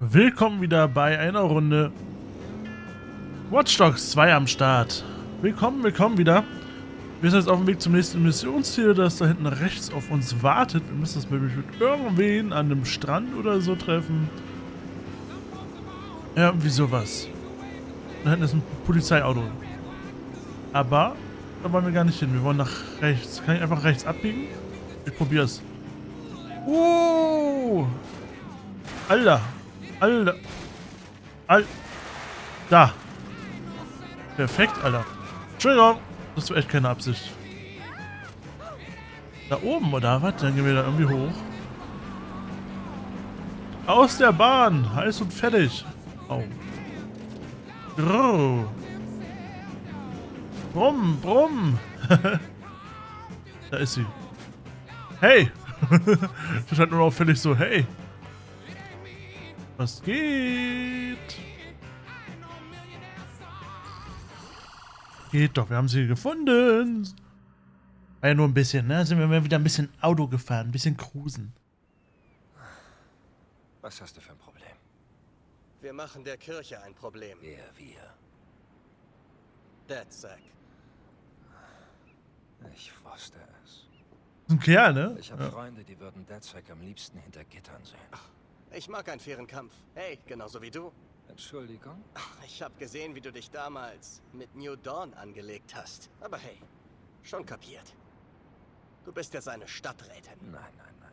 Willkommen wieder bei einer Runde Watch Dogs 2 am Start. Willkommen wieder. Wir sind jetzt auf dem Weg zum nächsten Missionsziel, das da hinten rechts auf uns wartet. Wir müssen das mit irgendwen an einem Strand oder so treffen. Ja, irgendwie sowas. Da hinten ist ein Polizeiauto. Aber da wollen wir gar nicht hin. Wir wollen nach rechts. Kann ich einfach rechts abbiegen? Ich probier's. Alter. Da. Perfekt, Alter. Entschuldigung. Das war echt keine Absicht. Da oben, oder was? Dann gehen wir da irgendwie hoch. Aus der Bahn. Heiß und fertig. Oh. Grrr. Brumm. Da ist sie. Hey. Das hat nur auffällig so, hey. Was geht? Geht doch, wir haben sie gefunden. War ja nur ein bisschen, ne? Sind wir mal wieder ein bisschen Auto gefahren, ein bisschen cruisen. Was hast du für ein Problem? Wir machen der Kirche ein Problem. Wir. DedSec. Ich wusste es. Ein Kerl, ne? Ich habe Freunde, die würden DedSec am liebsten hinter Gittern sehen. Ich mag einen fairen Kampf. Hey, genauso wie du. Entschuldigung? Ich habe gesehen, wie du dich damals mit New Dawn angelegt hast. Aber hey, schon kapiert. Du bist jetzt eine Stadträtin. Nein.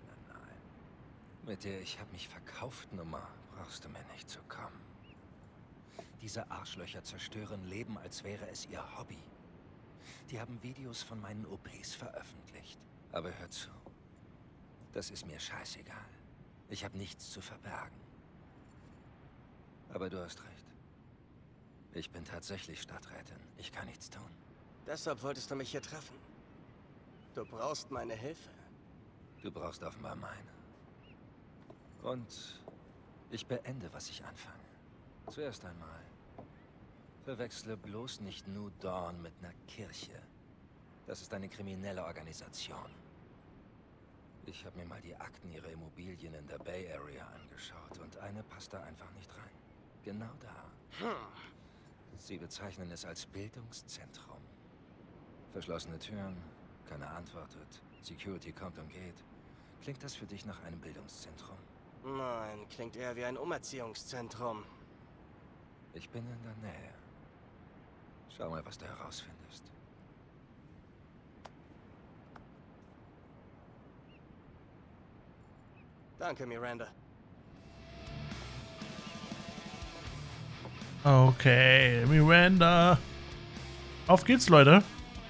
Mit der ich habe mich verkauft, Nummer, brauchst du mir nicht zu kommen. Diese Arschlöcher zerstören Leben, als wäre es ihr Hobby. Die haben Videos von meinen OPs veröffentlicht. Aber hör zu. Das ist mir scheißegal. Ich habe nichts zu verbergen. Aber du hast recht. Ich bin tatsächlich Stadträtin. Ich kann nichts tun. Deshalb wolltest du mich hier treffen. Du brauchst meine Hilfe. Du brauchst offenbar meine. Und ich beende, was ich anfange. Zuerst einmal. Verwechsle bloß nicht New Dawn mit einer Kirche. Das ist eine kriminelle Organisation. Ich habe mir mal die Akten ihrer Immobilien in der Bay Area angeschaut und eine passt da einfach nicht rein. Genau da. Sie bezeichnen es als Bildungszentrum. Verschlossene Türen, keiner antwortet, Security kommt und geht. Klingt das für dich nach einem Bildungszentrum? Nein, klingt eher wie ein Umerziehungszentrum. Ich bin in der Nähe. Schau mal, was du herausfindest. Danke, Miranda. Okay, Miranda. Auf geht's, Leute.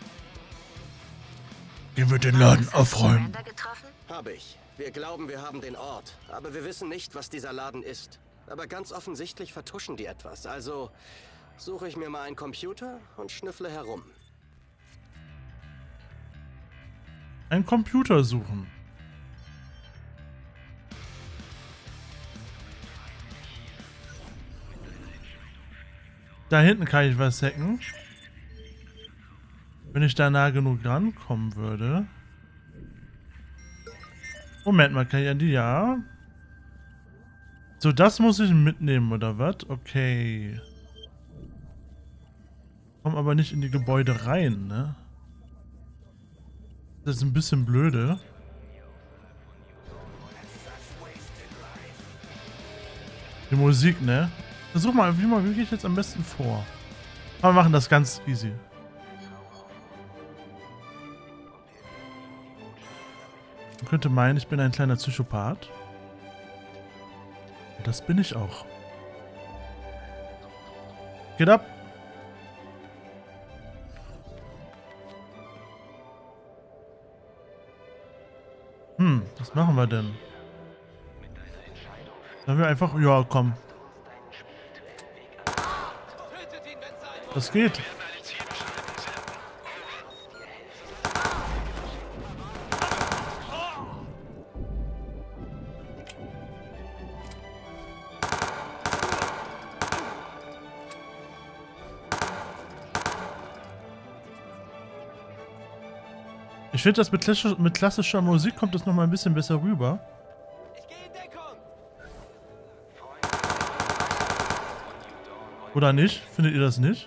Gehen wir den Laden aufräumen. Habe ich. Wir glauben, wir haben den Ort, aber wir wissen nicht, was dieser Laden ist. Aber ganz offensichtlich vertuschen die etwas. Also suche ich mir mal einen Computer und schnüffle herum. Einen Computer suchen. Da hinten kann ich was hacken. Wenn ich da nah genug rankommen würde. Moment mal, kann ich an die... Ja. So, das muss ich mitnehmen, oder was? Okay. Komm aber nicht in die Gebäude rein, ne? Das ist ein bisschen blöde. Die Musik, ne? Versuch mal, wie gehe ich jetzt am besten vor? Aber wir machen das ganz easy. Man könnte meinen, ich bin ein kleiner Psychopath. Und das bin ich auch. Geht ab! Was machen wir denn? Sollen wir einfach... Ja, komm. Das geht. Ich finde, das mit klassischer Musik kommt das nochmal ein bisschen besser rüber. Ich gehe in Deckung. Oder nicht? Findet ihr das nicht?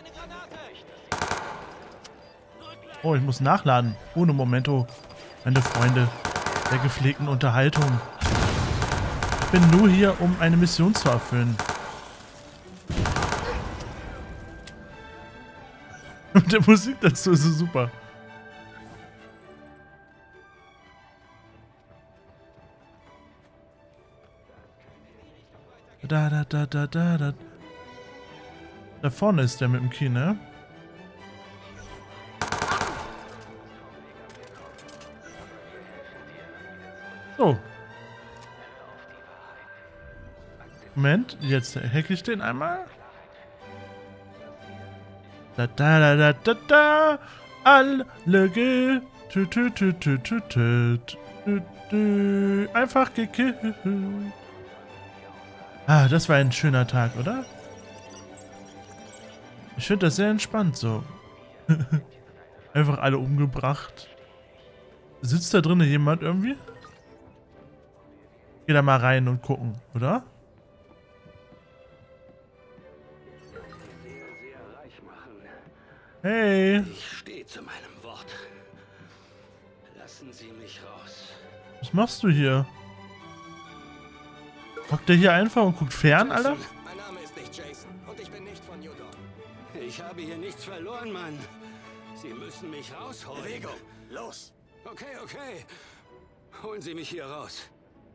Oh, ich muss nachladen. Ohne Momento, meine Freunde der gepflegten Unterhaltung. Ich bin nur hier, um eine Mission zu erfüllen. Und der Musik dazu ist so super. Da. Da vorne ist der mit dem Key, ne? So. Moment, jetzt hack ich den einmal. Da. Alle einfach gekillt. Ah, das war ein schöner Tag, oder? Ich finde das sehr entspannt so. Einfach alle umgebracht. Sitzt da drinnen jemand irgendwie? Geh da mal rein und gucken, oder? Hey! Ich stehe zu meinem Wort. Lassen Sie mich raus. Was machst du hier? Hockt der hier einfach und guckt fern, Alter? Mein Name ist nicht Jason und ich bin nicht von New Dawn. Ich habe hier nichts verloren, Mann. Sie müssen mich rausholen. Bewegung, los! Okay. Holen Sie mich hier raus.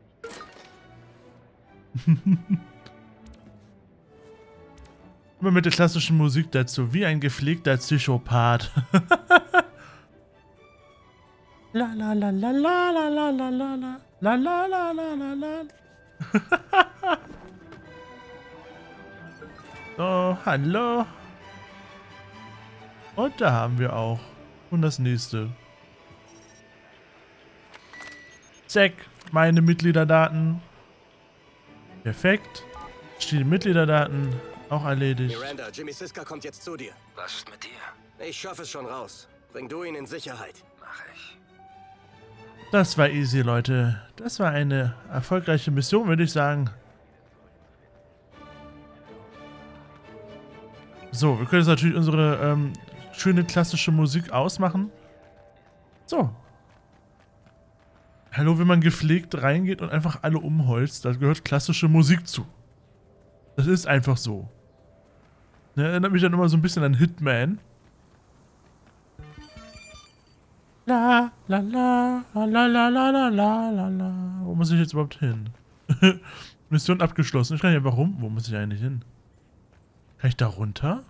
Immer mit der klassischen Musik dazu, wie ein gepflegter Psychopath. La la la la la la la la la la la la la la la. So, hallo. Und da haben wir auch. Und das nächste. Zack, meine Mitgliederdaten. Perfekt. Steht die Mitgliederdaten auch erledigt. Miranda, Jimmy Siska kommt jetzt zu dir. Was ist mit dir? Ich schaffe es schon raus. Bring du ihn in Sicherheit. Mach ich. Das war easy, Leute. Das war eine erfolgreiche Mission, würde ich sagen. So, wir können jetzt natürlich unsere schöne klassische Musik ausmachen. So. Hallo, wenn man gepflegt reingeht und einfach alle umholzt, da gehört klassische Musik zu. Das ist einfach so. Ne, erinnert mich dann immer so ein bisschen an Hitman. La la la la la la la la la la. Wo muss ich jetzt überhaupt hin? Mission abgeschlossen. Ich kann ja, warum? Wo muss ich eigentlich hin? Kann ich da runter?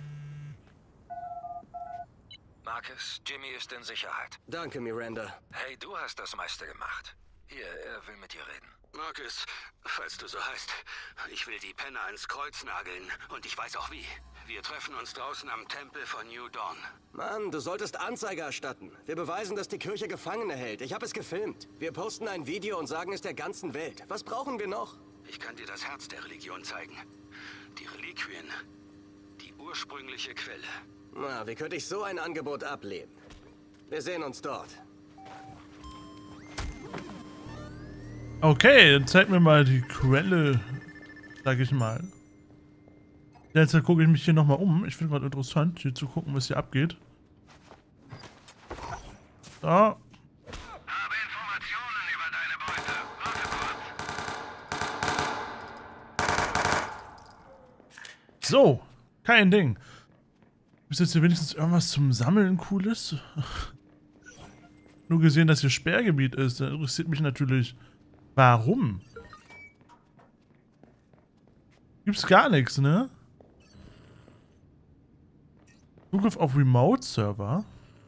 Marcus, Jimmy ist in Sicherheit. Danke, Miranda. Hey, du hast das meiste gemacht. Hier, er will mit dir reden. Marcus, falls du so heißt, ich will die Penner ins Kreuz nageln und ich weiß auch wie. Wir treffen uns draußen am Tempel von New Dawn. Mann, du solltest Anzeige erstatten. Wir beweisen, dass die Kirche Gefangene hält. Ich habe es gefilmt. Wir posten ein Video und sagen es der ganzen Welt. Was brauchen wir noch? Ich kann dir das Herz der Religion zeigen. Die Reliquien. Die ursprüngliche Quelle. Na, wie könnte ich so ein Angebot ablehnen? Wir sehen uns dort. Okay, dann zeig mir mal die Quelle, sag ich mal. Jetzt gucke ich mich hier nochmal um. Ich finde gerade interessant, hier zu gucken, was hier abgeht. So. Habe Informationen über deine Beute. Warte kurz. So, kein Ding. Ist jetzt hier wenigstens irgendwas zum Sammeln Cooles? Nur gesehen, dass hier Sperrgebiet ist. Das interessiert mich natürlich. Warum? Gibt's gar nichts, ne? Zugriff auf Remote-Server.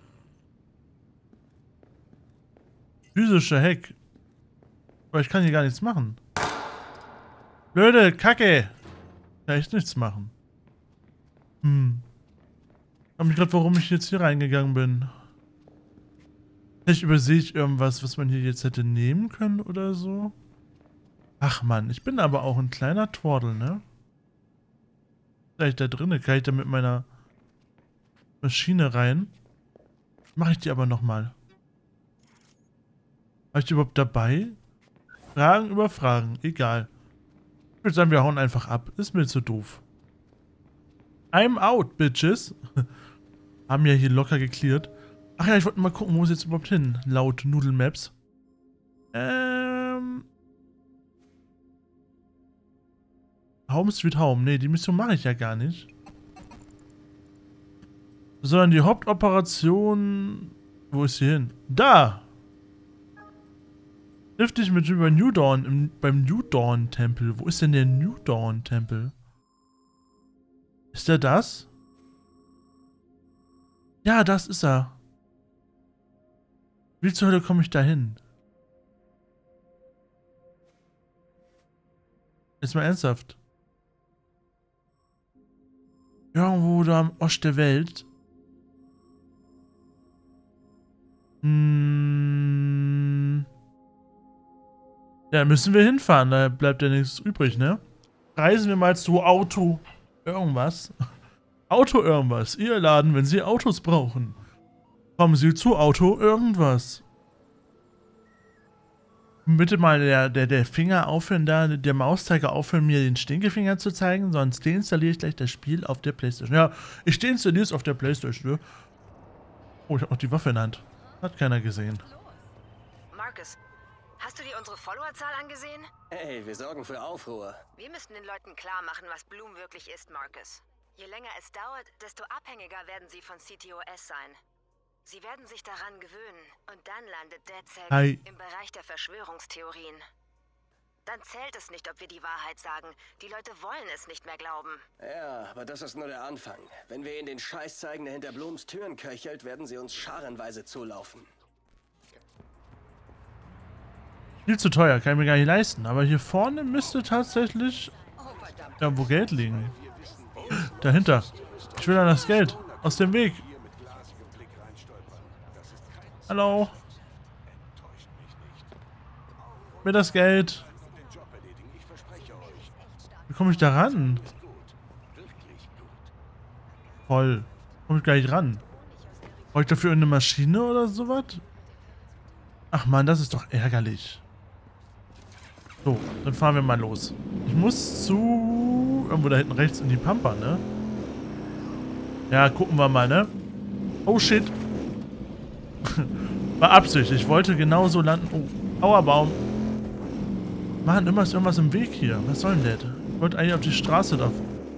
Physischer Hack. Aber ich kann hier gar nichts machen. Blöde Kacke. Kann echt nichts machen. Ich frage mich gerade, warum ich jetzt hier reingegangen bin. Vielleicht übersehe ich irgendwas, was man hier jetzt hätte nehmen können oder so. Ach man, ich bin aber auch ein kleiner Tordel, ne? Vielleicht da drinnen, kann ich da mit meiner Maschine rein. Mache ich die aber nochmal. War ich die überhaupt dabei? Fragen über Fragen, egal. Ich würde sagen, wir hauen einfach ab. Ist mir zu doof. I'm out, bitches. Haben ja hier locker geklärt. Ach ja, ich wollte mal gucken, wo ist jetzt überhaupt hin, laut Noodle Maps. Home Sweet Home. Nee, die Mission mache ich ja gar nicht. Sondern die Hauptoperation... Wo ist sie hin? Da! Triff dich mit über New Dawn beim New Dawn Tempel. Wo ist denn der New Dawn Tempel? Ist der das? Ja, das ist er. Wie zur Hölle komme ich da hin? Jetzt mal ernsthaft. Irgendwo da am Ost der Welt. Ja, müssen wir hinfahren. Da bleibt ja nichts übrig, ne? Reisen wir mal zu Auto irgendwas. Auto irgendwas. Ihr Laden, wenn Sie Autos brauchen. Kommen Sie zu Auto irgendwas. Bitte mal der Finger aufhören da, der Mauszeiger aufhören, mir den Stinkefinger zu zeigen, sonst deinstalliere ich gleich das Spiel auf der Playstation. Ja, ich deinstalliere es auf der Playstation. Ne? Oh, ich habe noch die Waffe in der Hand. Hat keiner gesehen. Marcus, hast du dir unsere Followerzahl angesehen? Hey, wir sorgen für Aufruhr. Wir müssten den Leuten klar machen, was Bloom wirklich ist, Marcus. Je länger es dauert, desto abhängiger werden sie von CTOS sein. Sie werden sich daran gewöhnen und dann landet DedSec im Bereich der Verschwörungstheorien. Dann zählt es nicht, ob wir die Wahrheit sagen. Die Leute wollen es nicht mehr glauben. Ja, aber das ist nur der Anfang. Wenn wir ihnen den Scheiß zeigen, der hinter Blooms Türen köchelt, werden sie uns scharenweise zulaufen. Viel zu teuer, kann ich mir gar nicht leisten. Aber hier vorne müsste tatsächlich irgendwo Geld liegen. Dahinter. Ich will an das Geld. Aus dem Weg. Hallo. Mir das Geld. Wie komme ich da ran? Voll. Komme ich gar nicht ran. Brauche ich dafür eine Maschine oder sowas? Ach man, das ist doch ärgerlich. So, dann fahren wir mal los. Ich muss zu... irgendwo da hinten rechts in die Pampa, ne? Ja, gucken wir mal, ne? Oh shit. War Absicht. Ich wollte genauso landen. Oh, Auerbaum. Mann, immer ist irgendwas im Weg hier. Was soll denn das? Ich wollte eigentlich auf die Straße da.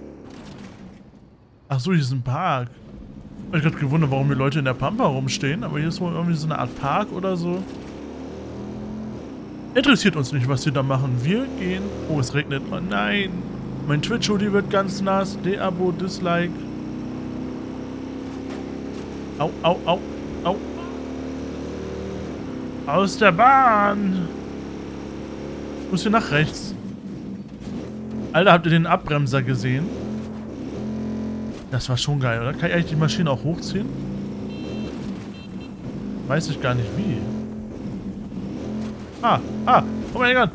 Ach so, hier ist ein Park. Ich habe gerade gewundert, warum die Leute in der Pampa rumstehen. Aber hier ist wohl irgendwie so eine Art Park oder so. Interessiert uns nicht, was sie da machen. Wir gehen... Oh, es regnet. Oh nein. Mein Twitch-Hoodie wird ganz nass. De-Abo, Dislike. Au, au, au, au. Aus der Bahn. Ich muss hier nach rechts. Alter, habt ihr den Abbremser gesehen? Das war schon geil, oder? Kann ich eigentlich die Maschine auch hochziehen? Weiß ich gar nicht wie. Oh mein Gott.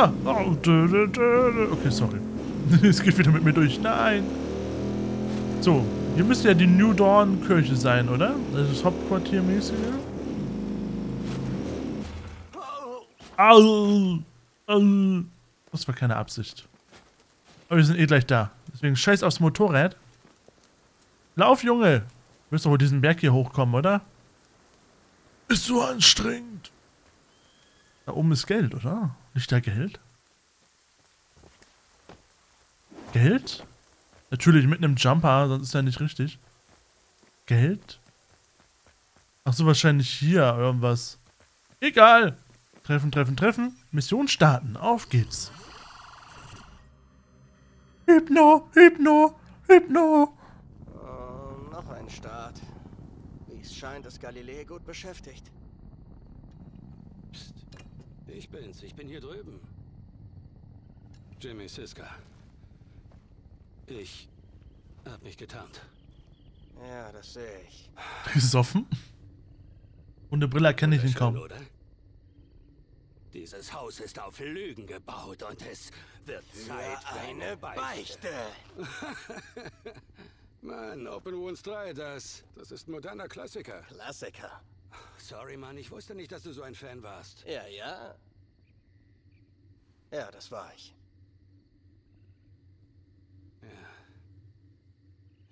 Okay, sorry. Es geht wieder mit mir durch. Nein. So, hier müsste ja die New Dawn Kirche sein, oder? Das ist das Hauptquartiermäßige. Das war keine Absicht. Aber wir sind eh gleich da. Deswegen scheiß aufs Motorrad. Lauf, Junge! Du wirst doch wohl diesen Berg hier hochkommen, oder? Ist so anstrengend. Da oben ist Geld, oder? Liegt da Geld? Geld? Natürlich mit einem Jumper, sonst ist ja nicht richtig. Geld? Ach so, wahrscheinlich hier irgendwas. Egal. Treffen, treffen, treffen. Mission starten. Auf geht's. Hypno, Hypno, Hypno. Oh, noch ein Start. Wie es scheint, ist Galilei gut beschäftigt. Psst. Ich bin's. Ich bin hier drüben. Jimmy Siska. Ich hab mich getarnt. Ja, das sehe ich. Gesoffen? Ohne Brille erkenne ich ihn kaum. Oder? Dieses Haus ist auf Lügen gebaut und es wird Zeit für eine Beichte. Mann, Open Wounds 3, das ist ein moderner Klassiker. Klassiker. Sorry, Mann, ich wusste nicht, dass du so ein Fan warst. Ja, ja. Ja, das war ich.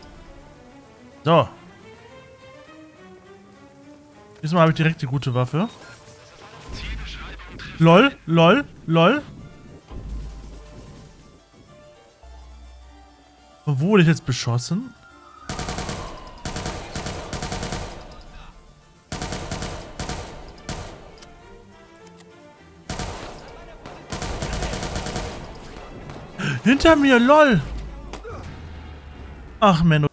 So. Diesmal habe ich direkt die gute Waffe. LOL, LOL, LOL. Und wo wurde ich jetzt beschossen? Hinter mir, LOL. Ach, Menno.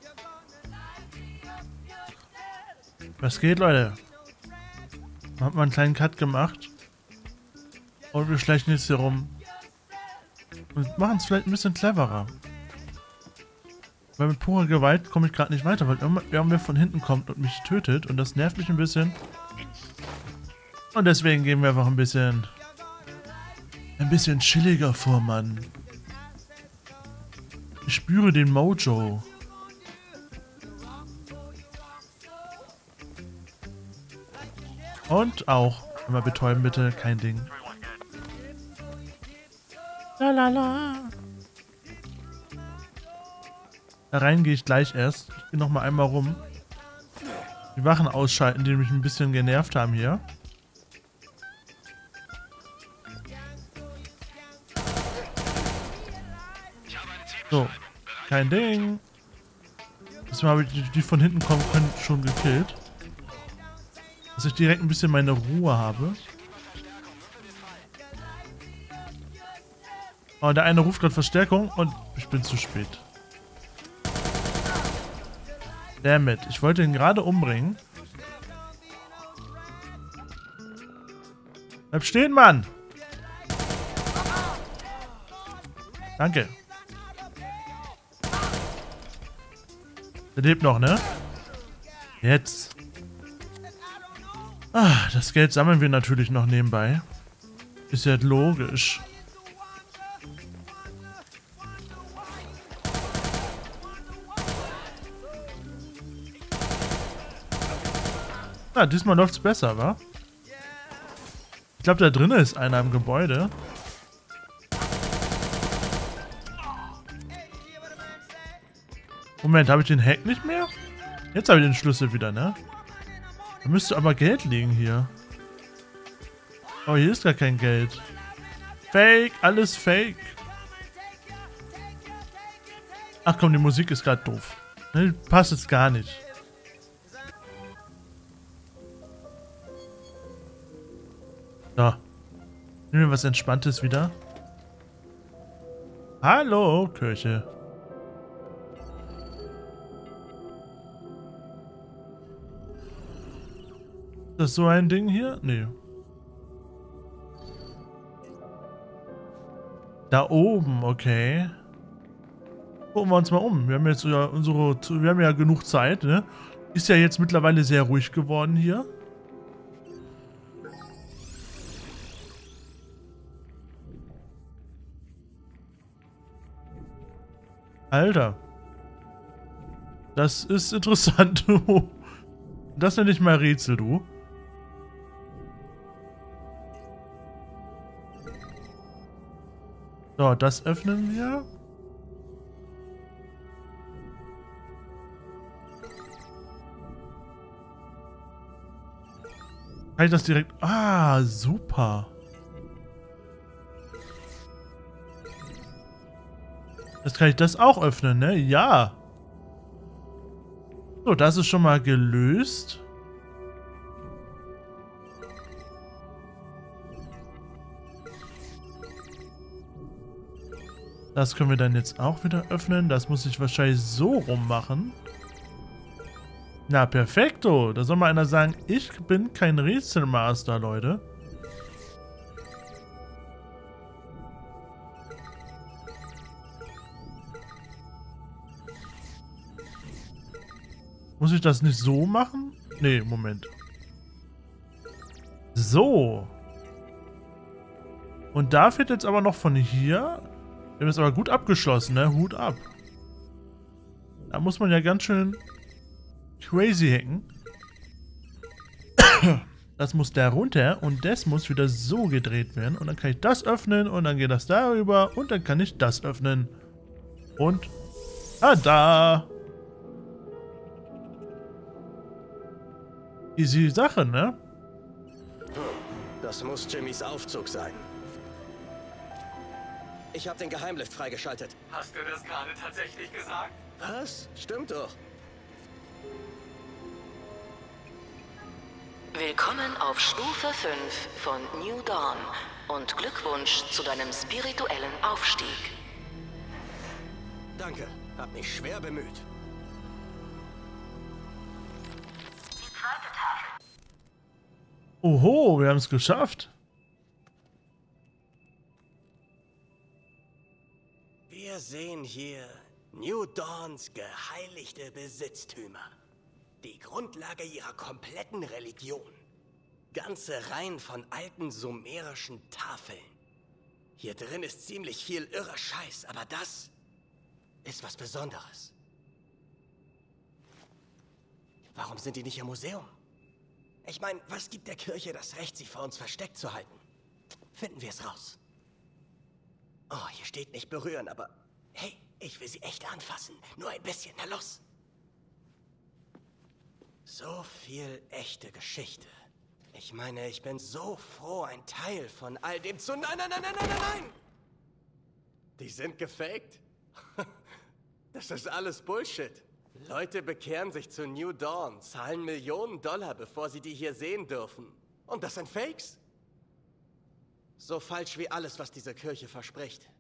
Was geht, Leute? Hat mal einen kleinen Cut gemacht. Und wir schleichen jetzt hier rum. Und machen es vielleicht ein bisschen cleverer. Weil mit purer Gewalt komme ich gerade nicht weiter, weil irgendwer von hinten kommt und mich tötet. Und das nervt mich ein bisschen. Und deswegen gehen wir einfach ein bisschen chilliger vor, Mann. Ich spüre den Mojo. Und auch. Immer betäuben bitte, kein Ding. Lalala. Da rein gehe ich gleich erst. Ich gehe nochmal einmal rum. Die Wachen ausschalten, die mich ein bisschen genervt haben hier. So, kein Ding. Diesmal habe ich die von hinten kommen können schon gekillt. Dass ich direkt ein bisschen meine Ruhe habe. Oh, der eine ruft gerade Verstärkung und ich bin zu spät. Damn it, ich wollte ihn gerade umbringen. Bleib stehen, Mann! Danke. Der lebt noch, ne? Jetzt. Ah, das Geld sammeln wir natürlich noch nebenbei. Ist ja logisch. Ah, diesmal läuft's besser, wa? Ich glaube, da drinnen ist einer im Gebäude. Moment, habe ich den Hack nicht mehr? Jetzt habe ich den Schlüssel wieder, ne? Da müsste aber Geld liegen hier. Oh, hier ist gar kein Geld. Fake, alles fake. Ach komm, die Musik ist gerade doof. Ne, passt jetzt gar nicht. So. Nehmen wir was Entspanntes wieder. Hallo, Kirche. Ist das so ein Ding hier? Nee. Da oben, okay. Gucken wir uns mal um. Wir haben jetzt ja wir haben ja genug Zeit, ne? Ist ja jetzt mittlerweile sehr ruhig geworden hier. Alter. Das ist interessant, du. Das nenne ich mal Rätsel, du. So, das öffnen wir. Kann ich das direkt... Ah, super. Jetzt kann ich das auch öffnen, ne? Ja. So, das ist schon mal gelöst. Das können wir dann jetzt auch wieder öffnen. Das muss ich wahrscheinlich so rum machen. Na, perfekto. Da soll mal einer sagen, ich bin kein Rätselmaster, Leute. Muss ich das nicht so machen? Nee, Moment. So. Und da fehlt jetzt aber noch von hier... Wir haben es aber gut abgeschlossen, ne? Hut ab. Da muss man ja ganz schön crazy hacken. Das muss da runter und das muss wieder so gedreht werden. Und dann kann ich das öffnen und dann geht das darüber und dann kann ich das öffnen. Und da. easy Sache, ne? Das muss Jimmys Aufzug sein. Ich habe den Geheimlift freigeschaltet. Hast du das gerade tatsächlich gesagt? Was? Stimmt doch. Willkommen auf Stufe 5 von New Dawn und Glückwunsch zu deinem spirituellen Aufstieg. Danke, hab mich schwer bemüht. Oho, wir haben es geschafft. Wir sehen hier New Dawns geheiligte Besitztümer. Die Grundlage ihrer kompletten Religion. Ganze Reihen von alten sumerischen Tafeln. Hier drin ist ziemlich viel irrer Scheiß, aber das ist was Besonderes. Warum sind die nicht im Museum? Ich meine, was gibt der Kirche das Recht, sie vor uns versteckt zu halten? Finden wir es raus. Oh, hier steht nicht berühren, aber hey, ich will sie echt anfassen. Nur ein bisschen, na los. So viel echte Geschichte. Ich meine, ich bin so froh, ein Teil von all dem zu... Nein, nein, nein, nein, nein, nein, nein! Die sind gefaked? Das ist alles Bullshit. Leute bekehren sich zu New Dawn, zahlen Millionen $, bevor sie die hier sehen dürfen. Und das sind Fakes? So falsch wie alles, was diese Kirche verspricht.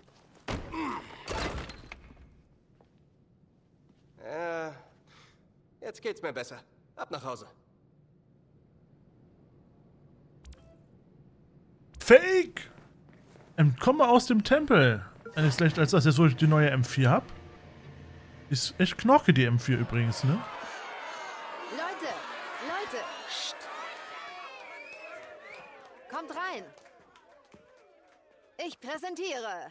Jetzt geht's mir besser. Ab nach Hause. Fake! Entkomme aus dem Tempel. Nicht schlecht, als dass ich die neue M4 hab. Ist echt knorke, die M4 übrigens, ne? Leute! Psst. Kommt rein! Ich präsentiere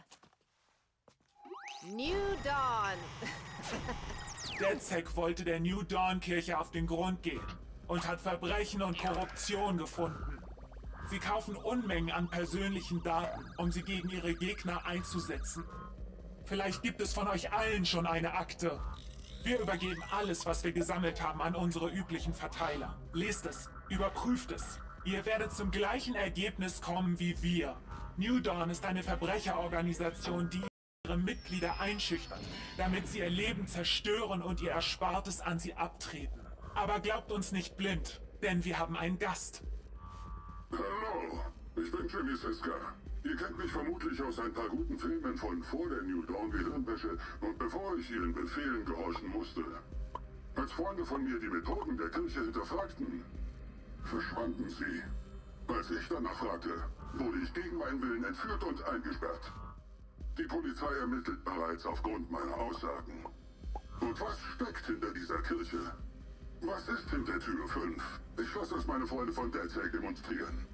New Dawn. DedSec wollte der New Dawn Kirche auf den Grund gehen und hat Verbrechen und Korruption gefunden. Sie kaufen Unmengen an persönlichen Daten, um sie gegen ihre Gegner einzusetzen. Vielleicht gibt es von euch allen schon eine Akte. Wir übergeben alles, was wir gesammelt haben, an unsere üblichen Verteiler. Lest es, überprüft es. Ihr werdet zum gleichen Ergebnis kommen wie wir. New Dawn ist eine Verbrecherorganisation, die ihre Mitglieder einschüchtert, damit sie ihr Leben zerstören und ihr Erspartes an sie abtreten. Aber glaubt uns nicht blind, denn wir haben einen Gast. Hallo, ich bin Jimmy Siska. Ihr kennt mich vermutlich aus ein paar guten Filmen von vor der New Dawn Gehirnwäsche und bevor ich ihren Befehlen gehorchen musste. Als Freunde von mir die Methoden der Kirche hinterfragten, verschwanden sie. Als ich danach fragte, wurde ich gegen meinen Willen entführt und eingesperrt. Die Polizei ermittelt bereits aufgrund meiner Aussagen. Und was steckt hinter dieser Kirche? Was ist hinter Tür 5? Ich lasse es meine Freunde von DedSec demonstrieren.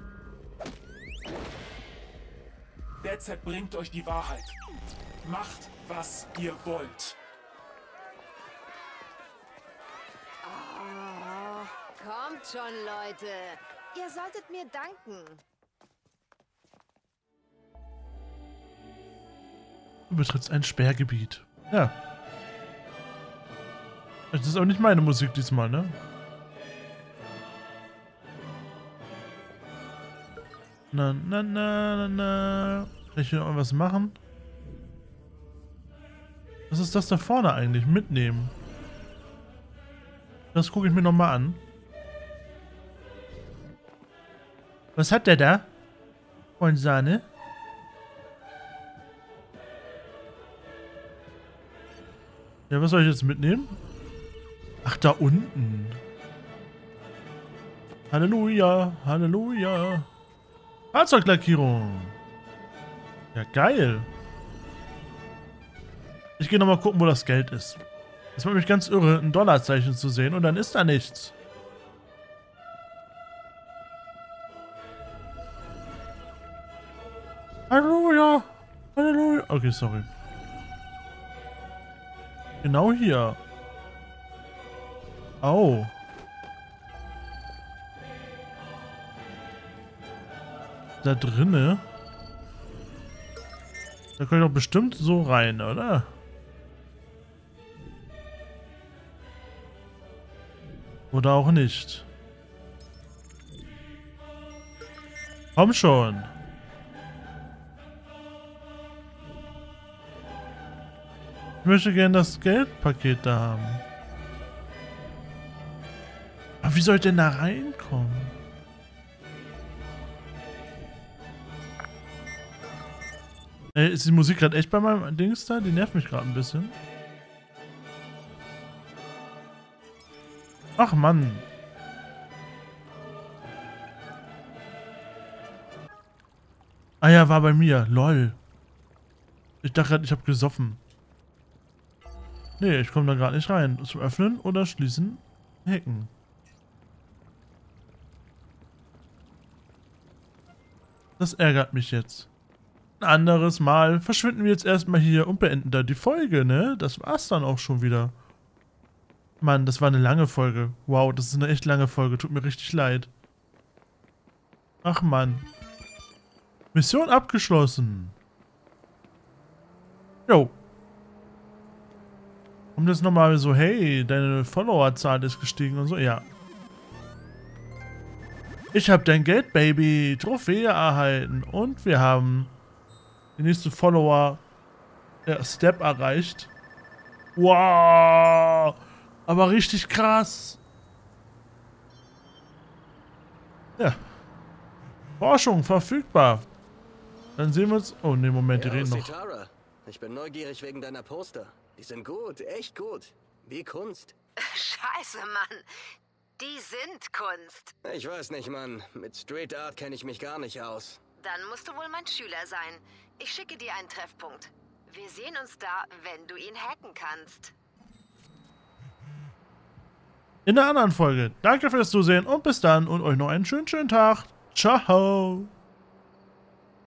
DedSec bringt euch die Wahrheit. Macht, was ihr wollt. Oh, kommt schon, Leute. Ihr solltet mir danken. Du betrittst ein Sperrgebiet. Ja. Das ist auch nicht meine Musik diesmal, ne? Na. Kann ich hier irgendwas machen? Was ist das da vorne eigentlich? Mitnehmen. Das gucke ich mir nochmal an. Was hat der da? Freund Sahne? Ja, was soll ich jetzt mitnehmen? Ach, da unten. Halleluja, Halleluja. Fahrzeuglackierung. Ja, geil. Ich gehe nochmal gucken, wo das Geld ist. Das macht mich ganz irre, ein Dollarzeichen zu sehen und dann ist da nichts. Halleluja. Halleluja. Okay, sorry. Genau hier. Oh. Da drinne. Da kann ich doch bestimmt so rein, oder? Oder auch nicht. Komm schon. Ich möchte gerne das Geldpaket da haben. Aber wie soll ich denn da reinkommen? Ey, ist die Musik gerade echt bei meinem Dings da? Die nervt mich gerade ein bisschen. Ach Mann. Ah ja, war bei mir. Lol. Ich dachte gerade, ich habe gesoffen. Nee, ich komme da gerade nicht rein. Zum Öffnen oder Schließen. Hacken. Das ärgert mich jetzt. Ein anderes Mal verschwinden wir jetzt erstmal hier und beenden da die Folge, ne? Das war's dann auch schon wieder. Mann, das war eine lange Folge. Wow, das ist eine echt lange Folge. Tut mir richtig leid. Ach Mann. Mission abgeschlossen. Jo. Kommt jetzt nochmal so, hey, deine Followerzahl ist gestiegen und so, ja. Ich habe dein Geld, Baby. Trophäe erhalten. Und wir haben den nächsten Follower Step erreicht. Wow. Aber richtig krass. Ja. Forschung verfügbar. Dann sehen wir uns... Oh, ne, Moment, die reden noch. Tara. Ich bin neugierig wegen deiner Poster. Die sind gut, echt gut. Wie Kunst. Scheiße, Mann. Die sind Kunst. Ich weiß nicht, Mann. Mit Street Art kenne ich mich gar nicht aus. Dann musst du wohl mein Schüler sein. Ich schicke dir einen Treffpunkt. Wir sehen uns da, wenn du ihn hacken kannst. In der anderen Folge. Danke fürs Zusehen und bis dann und euch noch einen schönen Tag. Ciao.